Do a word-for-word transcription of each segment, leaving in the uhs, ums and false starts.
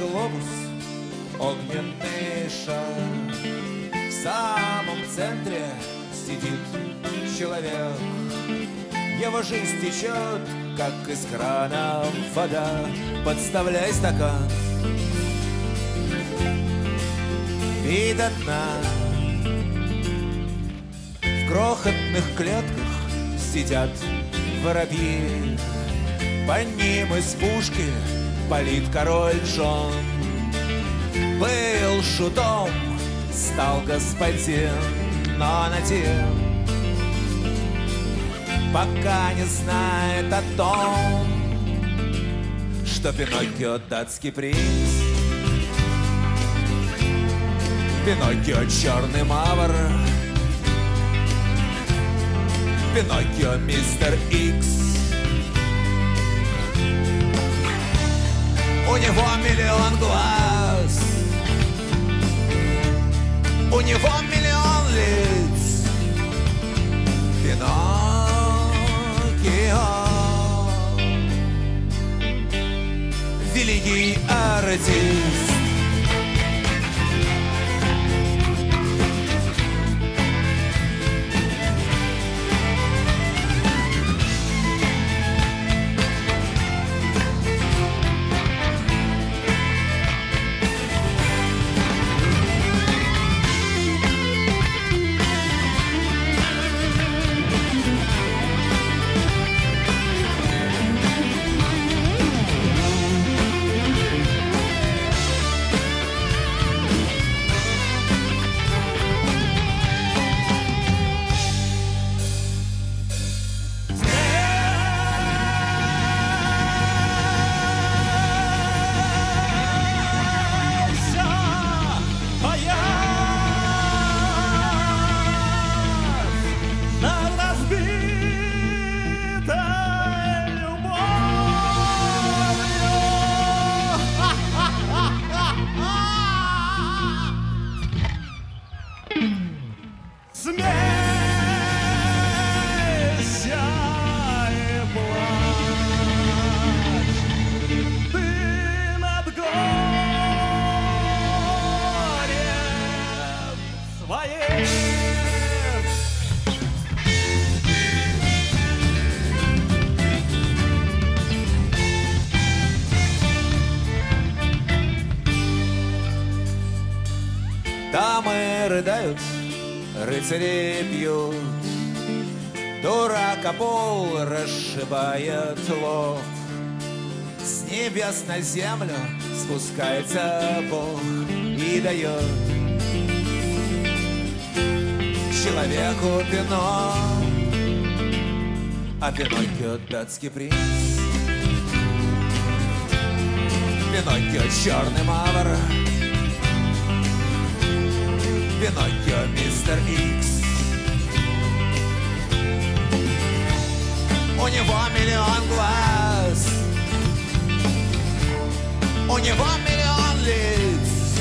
глобус, огненный шар. В самом центре сидит человек. Его жизнь течет, как из крана вода. Подставляй стакан и до дна. В крохотных клетках сидят воробьи. По ним из пушки палит король Джон. Был шутом, стал господин, но один, пока не знает о том, что Пиноккио датский принц, Пиноккио черный мавр, Пиноккио мистер Икс. У него миллион глаз, у него миллион лиц. Пиноккио, великий артист. Дамы рыдают, рыцари пьют, дурак о пол расшибает лоб. С небес на землю спускается Бог и дает человеку вино. А Пиноккио датский принц, Пиноккио черный мавр, Пиноккио мистер Икс. У него миллион глаз, у него миллион лиц.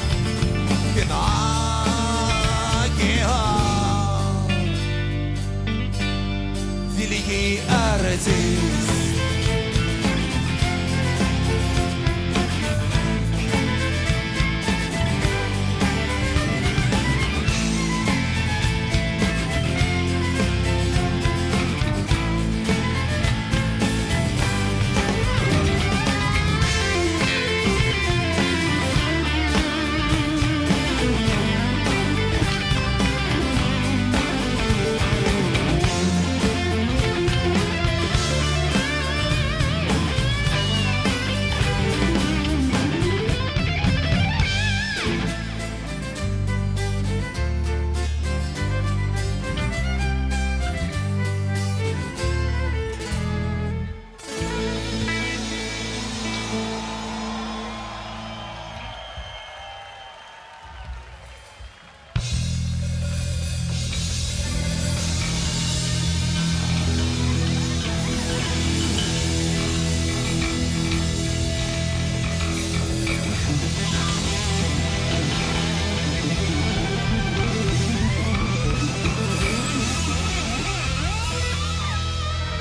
Пиноккио, великий артист.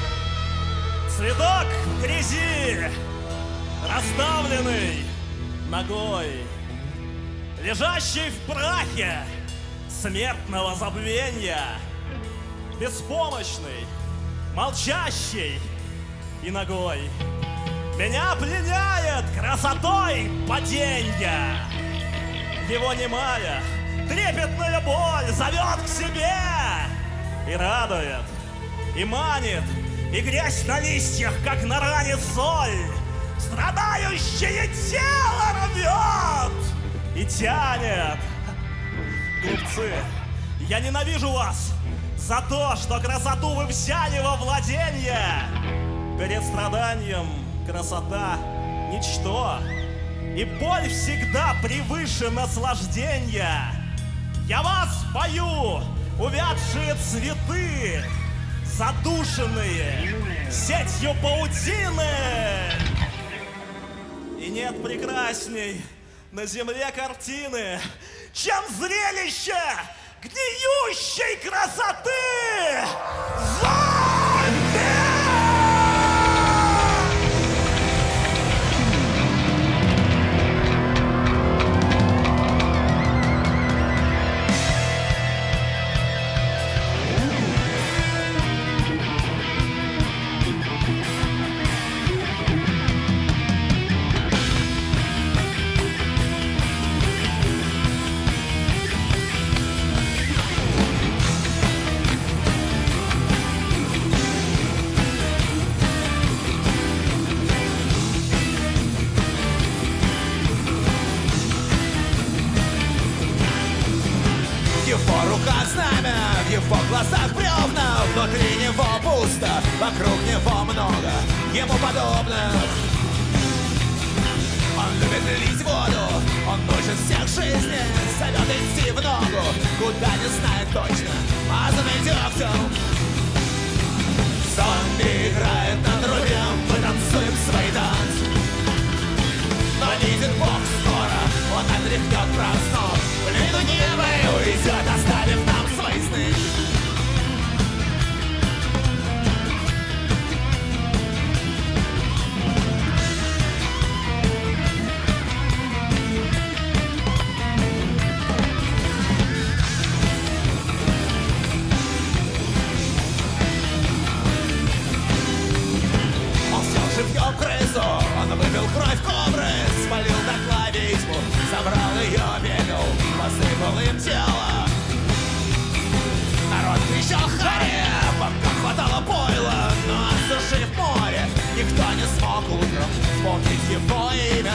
Цветок в грязи, расставленный ногой, лежащий в прахе смертного забвения, беспомощный, молчащий и ногой. Меня пленяет красотой паденья. Его немая, трепетная боль зовет к себе и радует, и манит, и грязь на листьях, как на ране соль, страдающее тело рвет и тянет. Глупцы, я ненавижу вас за то, что красоту вы взяли во владенье. Перед страданием красота — ничто, и боль всегда превыше наслаждения. Я вас пою, увядшие цветы, задушенные сетью паутины. И нет прекрасней на земле картины, чем зрелище гниющей красоты. Зомби! В его глазах бревна, внутри него пусто, вокруг него много ему подобных. Он любит лить воду, он нужен всех жизни, зовет идти в ногу, куда не знает точно, мазанный дегтем. Зомби играет на трубе, мы танцуем свой танц. Но видит Бог скоро, он отряхнет праздно, в лину неба и уйдет, оставив нам свои сны. Крысу, он выбил кровь кобры, спалил дотла ведьму, забрал ее пепел, посыпал им тело. Народ кричал харе, пока хватало пойла, но осушив море, никто не смог утром вспомнить его имя.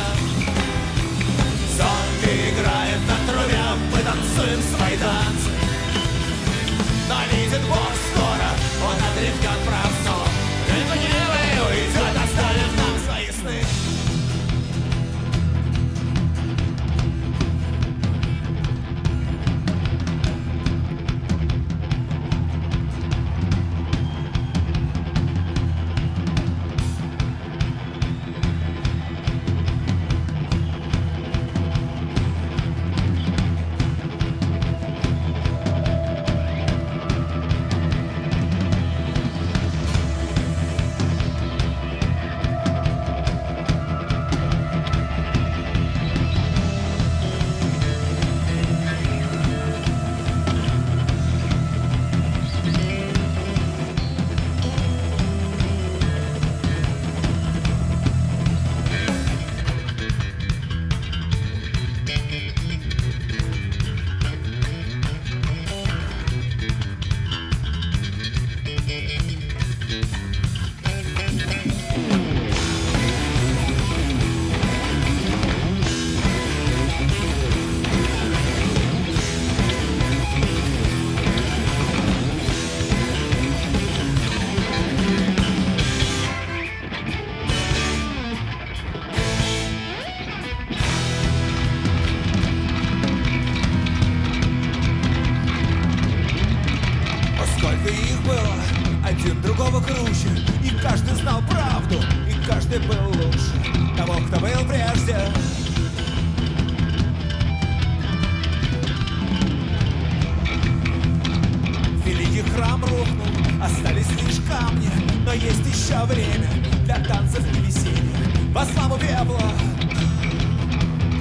Зомби играет на трубе, мы танцуем свой танц. Но видит Бог скоро, он отряхнет прав снова. Гневый уйдет, оставив нам свои сны. Один другого круче, и каждый знал правду, и каждый был лучше того, кто был прежде. Великий храм рухнул, остались лишь камни, но есть еще время для танцев и веселья. Во славу пепла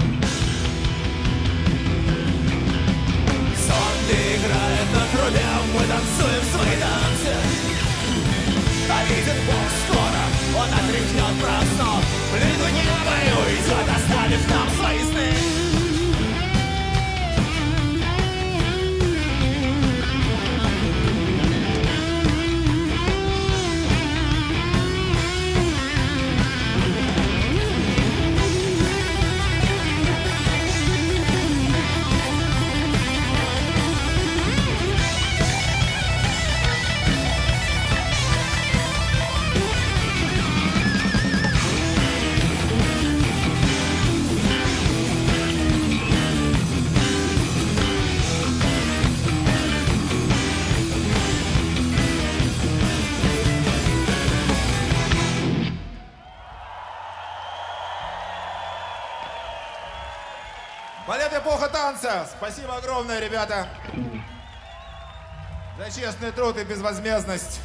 мы танцуем свои танцы. А видит Бог скоро, он отряхнет праздно плиту неба и уйдет, оставив нам свои сны. Балет «Эпоха танца». Спасибо огромное, ребята, за честный труд и безвозмездность.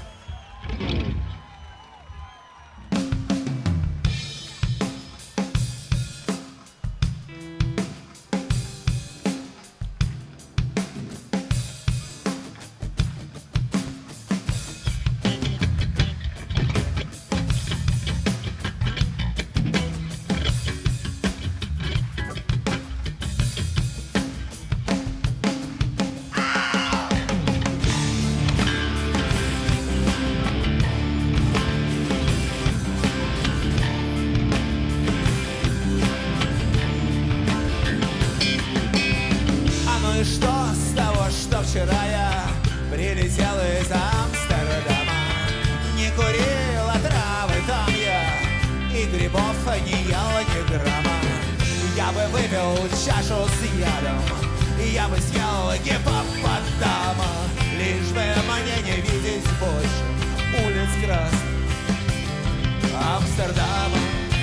Вчера я прилетел из Амстердама, не курил травы там я, и грибов не ел ни грамма. Я бы выпил чашу с ядом, я бы съел гиппопотама, лишь бы мне не видеть больше улиц красных Амстердама.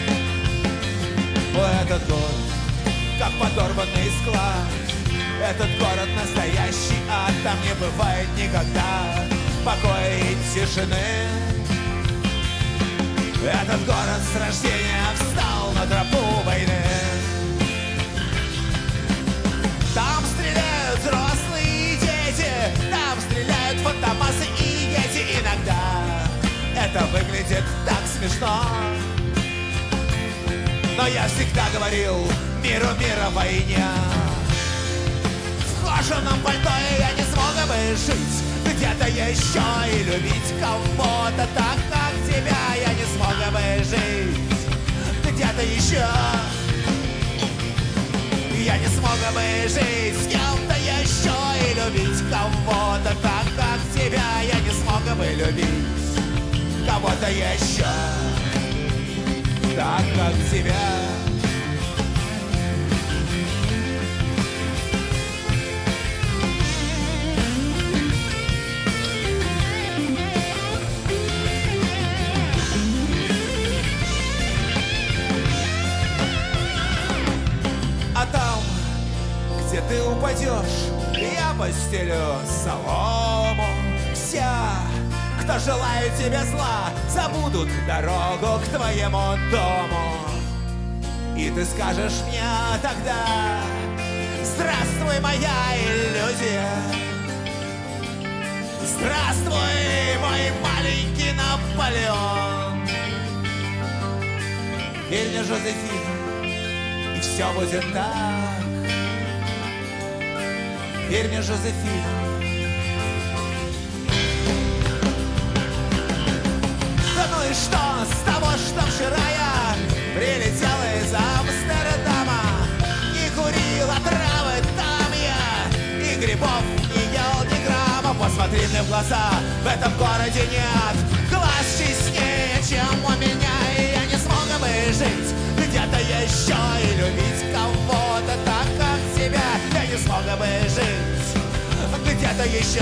Этот город, как подорванный склад, этот город настоящий ад, там не бывает никогда покоя и тишины. Этот город с рождения встал на тропу войны. Там стреляют взрослые дети, там стреляют фантомасы и ети. Иногда это выглядит так смешно, но я всегда говорил: миру мира войне. В кожаном пальто я не смог бы жить где-то еще и любить кого-то так, как тебя. Я не смог бы жить где-то еще. Я не смог бы жить с кем-то еще и любить кого-то так, как тебя. Я не смог бы любить кого-то еще так, как тебя. А там, где ты упадешь, я постелю солому. Все, кто желает тебе зла, забудут дорогу к твоему дому. И ты скажешь мне тогда: здравствуй, моя иллюзия. Здравствуй, мой маленький Наполеон. Верь мне, Жозефина, и все будет так. Верь мне, Жозефина. Да ну и что с того, что вчера я прилетел из Амстердама, не курил травы там я, и грибов не ел ни грамма. Посмотри мне в глаза, в этом городе нет глаз честнее, чем у меня. И я не смог бы жить где-то еще и любить кого-то так, как тебя. Я не смог бы жить где-то еще.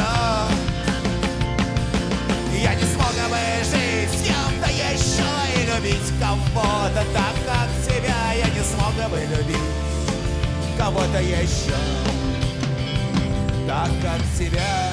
Я не смог бы жить с кем-то еще и любить кого-то так, как тебя. Я не смог бы любить кого-то еще так, как тебя.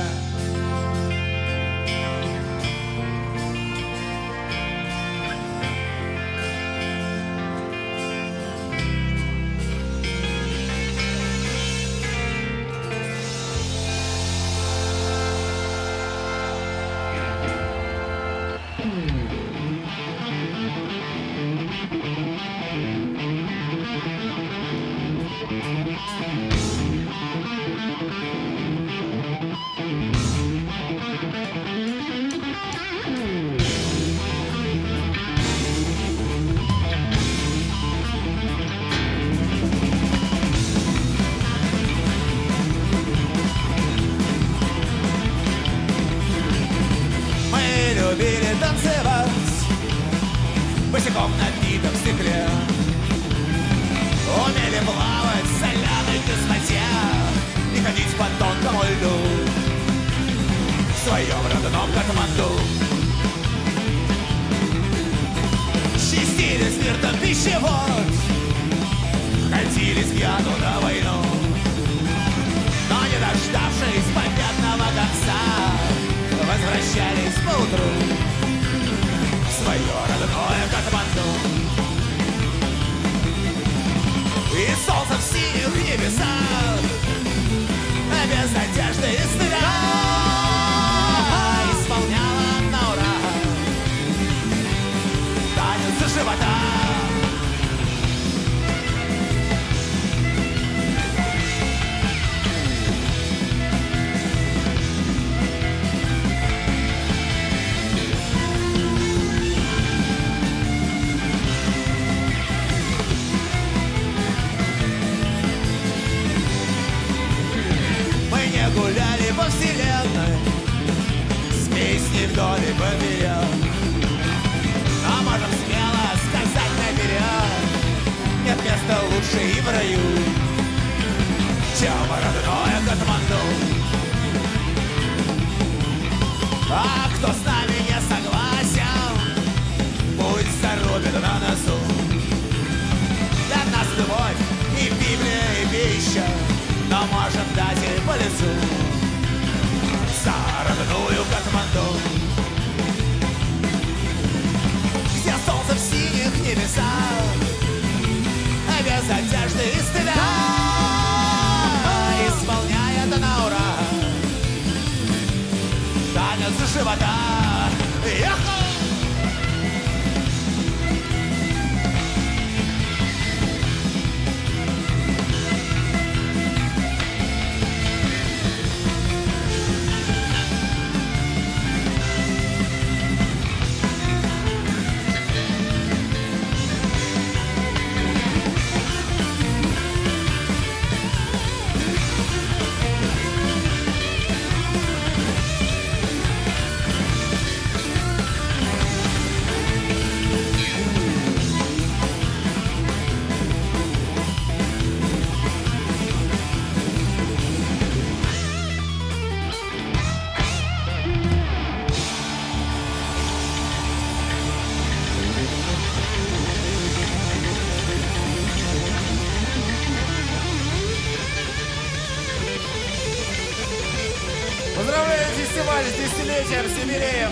Любили танцевать босиком на битом стекле, умели плавать в соляной кислоте и ходить по тонкому льду в своем родном Катманду. Чистили спиртом пищевод, ходили с пьяну на войну, но не дождавшись победного конца, возвращались поутру в свое родное Катманду. И солнце в синих небесах, а без надежды и стыда исполняла на ура танец живота. Гуляли по вселенной с песней вдоль и поперек, но можем смело сказать наперед: нет места лучше и в раю, чем родное Катманду. А кто с нами не согласен, пусть зарубит на носу. Для нас любовь и Библия, и пища, но можем дать и по лицу за родную Катманду, где солнце в синих небесах, а без одежды и стыда исполняет на ура танец живота. Ехал! Поздравляем фестиваль с десятилетием, с юбилеем!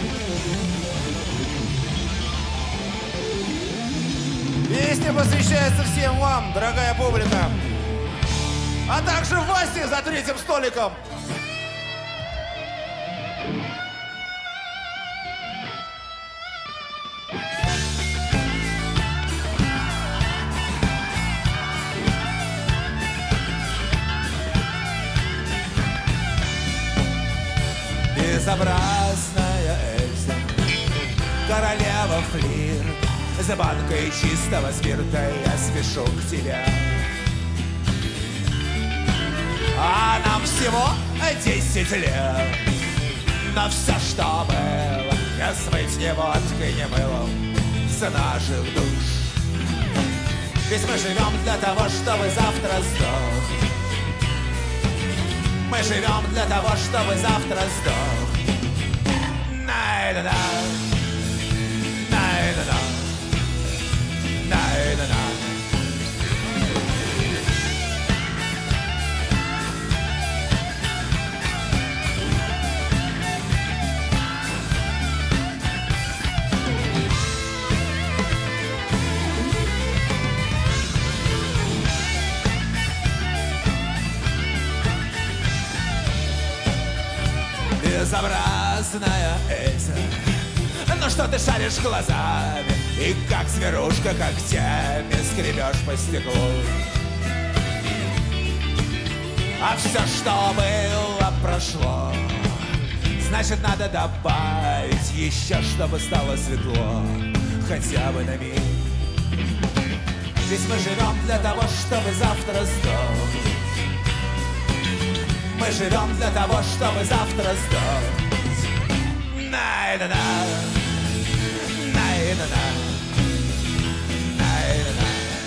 Песня посвящается всем вам, дорогая публика, а также Васе за третьим столиком. Безобразная Эльза, королева флир, за банкой чистого спирта я спешу к тебе. А нам всего десять лет, но все, что было, не смыть ни водкой, ни мылом с наших душ. Ведь мы живем для того, чтобы завтра сдохнуть. Мы живем для того, чтобы завтра сдохнуть. Най-да-да, най-да-да, най-да-да. Безобразная Эльза, ну что ты шаришь глазами и как зверушка когтями скребешь по стеклу. А все, что было, прошло. Значит, надо добавить еще, чтобы стало светло, хотя бы на миг. Ведь мы живем для того, чтобы завтра сдохнуть. Мы живем для того, чтобы завтра сдохнуть. Най-на-на, най-на-на, най-на-на.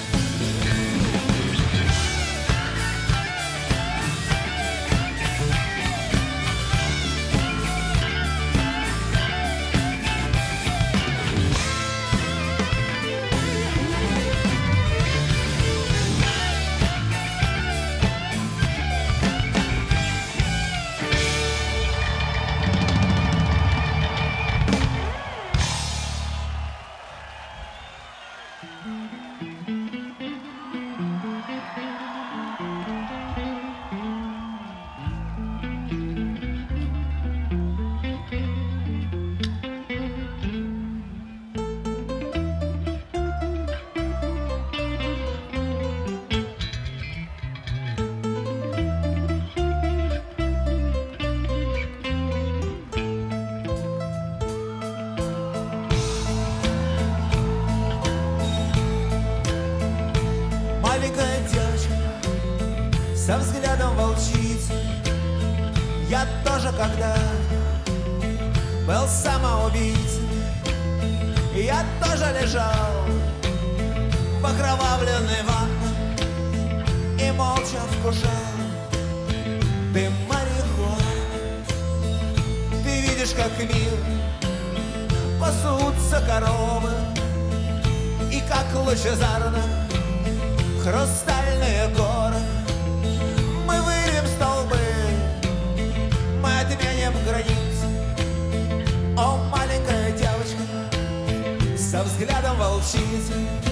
Маленькая девочка со взглядом волчицы. Я тоже когда был самоубийцей. Я тоже лежал в окровавленной ванной и молча вкушал дым марихуаны. Ты видишь, как мир пасутся коровы, и как лучезарно хрустальные горы. Мы вырвем столбы, мы отменим границы. О, маленькая девочка со взглядом волчицы.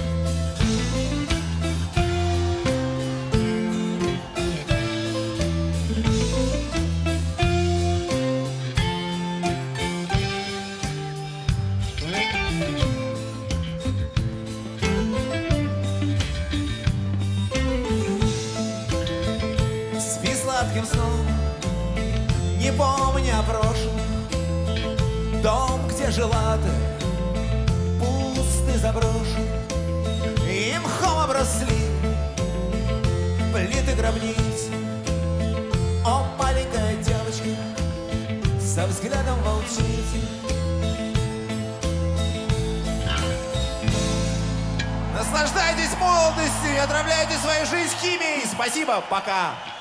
Сладким сном, не помня о прошлом. Дом, где жила ты, пуст и заброшен, и мхом обросли плиты гробниц. О, маленькая девочка со взглядом волчицы. Наслаждайтесь молодостью и отравляйте свою жизнь химией. Спасибо, пока.